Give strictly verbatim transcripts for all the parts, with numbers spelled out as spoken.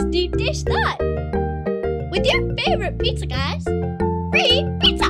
Deep Dish Thought. With your favorite pizza guys, free pizza!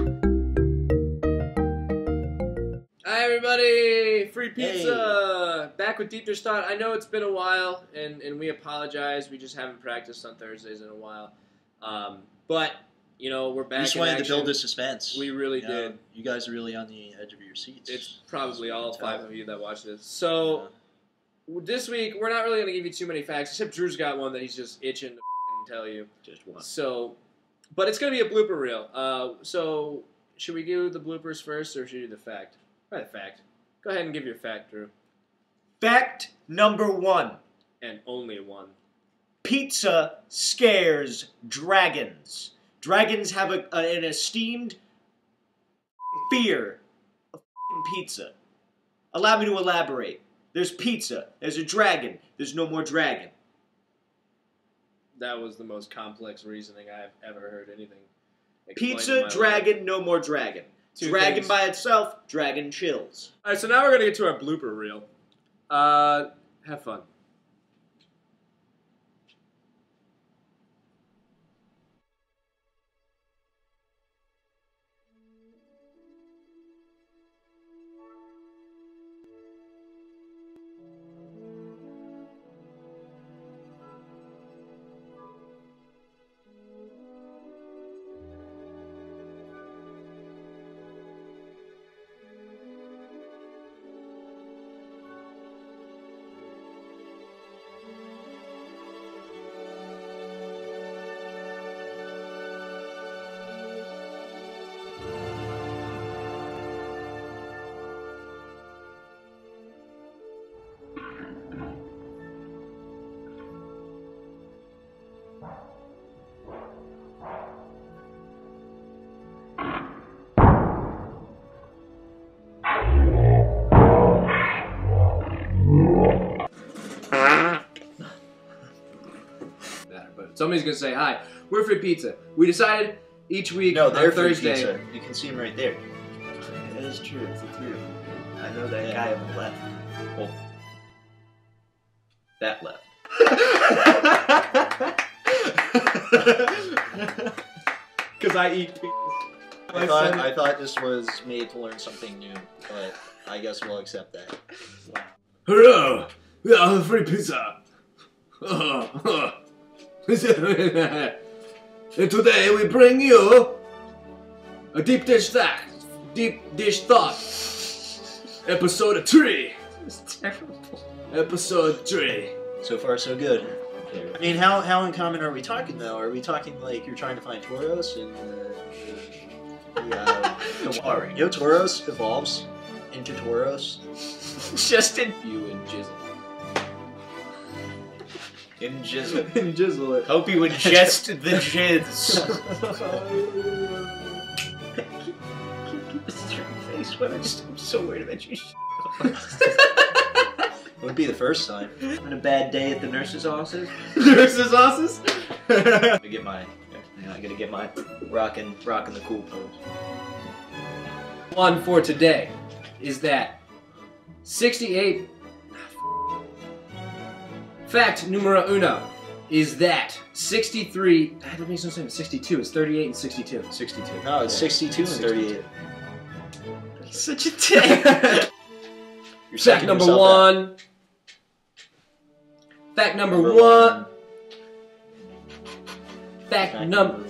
Hi everybody, free pizza! Hey. Back with Deep Dish Thought. I know it's been a while, and, and we apologize. We just haven't practiced on Thursdays in a while. Um, but, you know, we're back We just in wanted action. to build the suspense. We really you know, did. You guys are really on the edge of your seats. It's probably all Tell. five of you that watch this. So, this week, we're not really going to give you too many facts, except Drew's got one that he's just itching to f***ing tell you. Just one. So, but it's going to be a blooper reel. Uh, so, should we do the bloopers first, or should we do the fact? Probably the fact. Go ahead and give your fact, Drew. Fact number one. And only one. Pizza scares dragons. Dragons have a, a, an esteemed fear of pizza. Allow me to elaborate. There's pizza. There's a dragon. There's no more dragon. That was the most complex reasoning I've ever heard anything. explained in Pizza, my dragon, life. no more dragon. Two Dragon things. by itself, dragon chills. All right, so now we're going to get to our blooper reel. Uh, have fun. But somebody's going to say, hi, we're Free Pizza. We decided each week No, on they're free Thursday. pizza. You can see them right there. That is true. It's the three of them. I know that guy on the left. Well, that left. Because I eat pizza. I thought, I thought this was made to learn something new, but I guess we'll accept that. Hello, we are Free Pizza. And today we bring you a deep dish thought, deep dish thought, episode three. It's terrible. Episode three. So far, so good. I mean, how how uncommon are we talking though? Are we talking like you're trying to find Tauros and uh, the, uh, the Sorry. Yo, Tauros evolves into Tauros. Just in You and Jizzle. in jizzle. And Jizzle it. Hope you ingest the jizz. Keep a straight face when I just I'm so worried about you. Would be the first time. On a bad day at the nurse's office. Nurse's office? I'm gonna get my, I gotta get my rockin' rockin' the cool pose. One for today is that sixty-eight. Fact numero uno is that sixty-three. That makes no sense. sixty-two is thirty-eight and sixty-two. sixty-two. No, it's sixty-two and thirty-eight. He's such a dick. You're Fact psyching number yourself out. one. Fact number, Number one. one. Fact Fact number.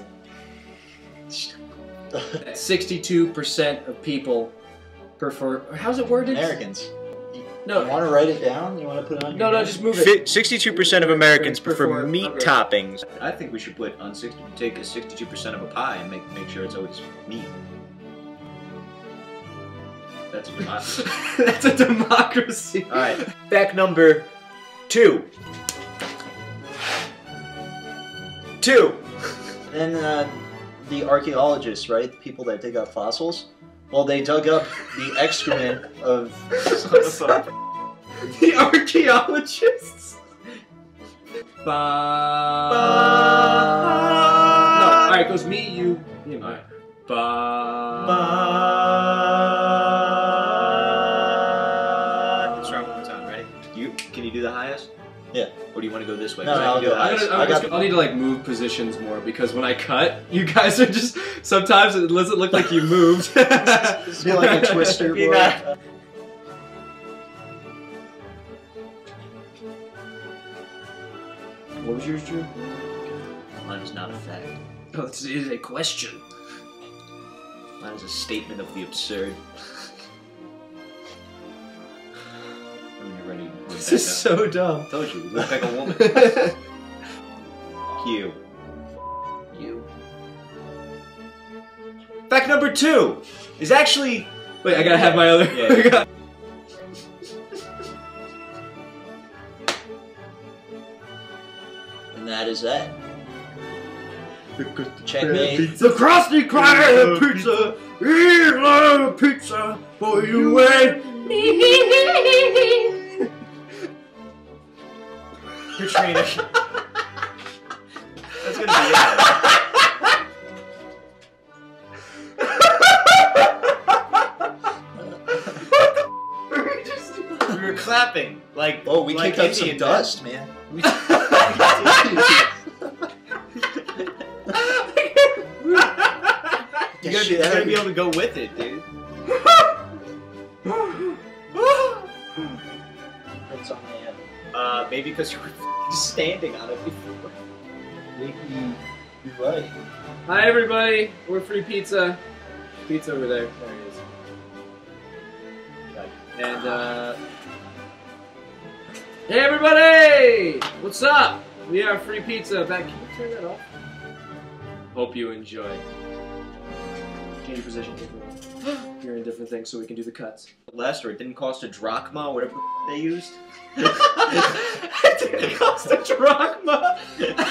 number- sixty-two percent of people prefer. How's it worded? Americans. No. You want to write it down? You want to put it on? No, your no, notes? just move it. Sixty-two percent of Americans Prefer- prefer meat okay. toppings. I think we should put on sixty. Take a sixty-two percent of a pie and make make sure it's always meat. That's a democracy. That's a democracy. All right. Fact number two. Two. And uh, the archaeologists, right? The people that dig up fossils. Well, they dug up the excrement of. The archaeologists. Ba. No, all right. Goes me, you, him. All right. Ba. Let's try one more time. Ready? You can you do the highest? Yeah. Or do you want to go this way? No, 'Cause I I'll can do go it. I'm eyes. gonna, I'm I just, got- I'll need to like move positions more because when I cut, you guys are just sometimes it doesn't look like you moved. It's be like a twister Be board. not- What was yours, Drew? Mine is not a fact. Oh, this is a question. Mine is a statement of the absurd. When you're ready, This is so dumb. I told you, you look like a woman. You. You. Fact number two is actually. Wait, I gotta have my other. Yeah. And that is that. Checkmate. The Krusty Krab pizza, eat like pizza, for you win. Katrina. That's gonna be it. We were clapping like. Oh, we like kicked up some Indian dust, man. We- You gotta, be, you gotta be able to go with it, dude. It's on the end. Uh, maybe because you were f***ing standing on it before. Maybe you're right. Hi everybody, we're Free Pizza. Pizza over there. There it is. And uh, hey everybody, what's up? We are Free Pizza. Back. Can you turn that off? Hope you enjoy. Change position. You're in different things, so we can do the cuts. Last or it didn't cost a drachma, whatever the f- they used. It didn't cost a drachma.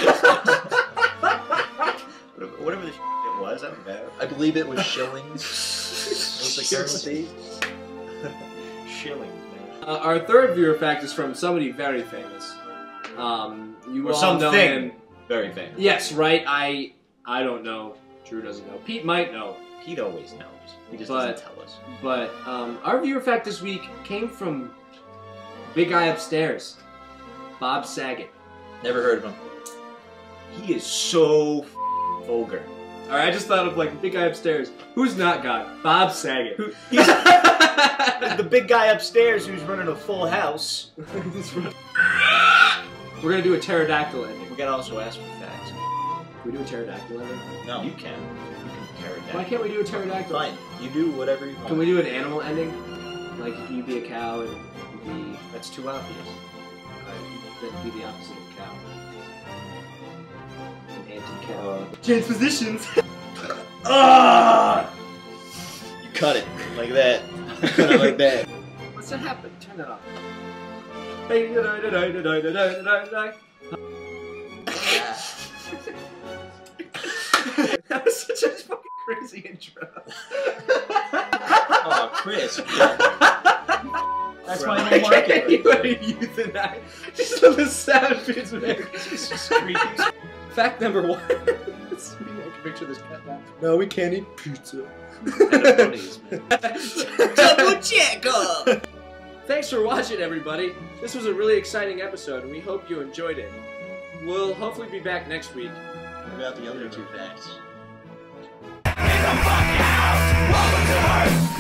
Whatever- Whatever the f- it was, I don't know. I believe it was shillings. Was the currency? Shillings, man. Uh, our third viewer fact is from somebody very famous. Um, you Or all something. know him. Very famous. Yes, right. I I don't know. Drew doesn't know. Pete might know. Pete always knows. He just But- doesn't tell us. But um, our viewer fact this week came from Big Guy Upstairs, Bob Saget. Never heard of him. He is so f- vulgar. All right, I just thought of like Big Guy Upstairs. Who's not God? Bob Saget. Who- He's the big guy upstairs who's running a full house. That's right. We're gonna do a pterodactyl ending. We can also ask for facts. Can we do a pterodactyl ending? No. You can. You can carry that. Why can't we do a pterodactyl? Fine. You do whatever you want. Can we do an animal ending? Like you be a cow and you be That's too obvious. that'd be the opposite of cow. An anti-cow. Uh, Transpositions. Ah! You cut it like that. You cut it like that. What's that happen? Turn that off. Hey, da da da da da da da da da. That was such a fucking crazy intro. Oh, Chris. That's my I home can't market. you are euthanize. Just the sound it's making. It's just creepy. Fact number one. I can picture this cat now. No, we can't eat pizza. Double checker! Thanks for watching, everybody. This was a really exciting episode, and we hope you enjoyed it. We'll hopefully be back next week. What about the other two facts? Get the fuck out! Welcome to Earth!